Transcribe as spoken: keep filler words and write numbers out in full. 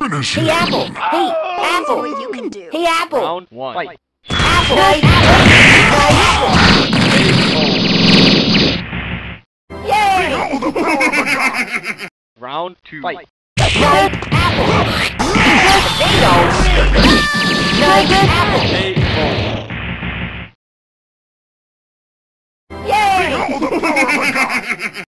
Finish Hey, him. Apple. Hey, Apple. What you can do. Hey, Apple. Round one. Fight. Apple. Nice apple. Nice apple. Yay! Behold the power of the god! Round two. Fight. Nice apple. Potatoes. Nice apple. K O. Yay! Behold the power of the god!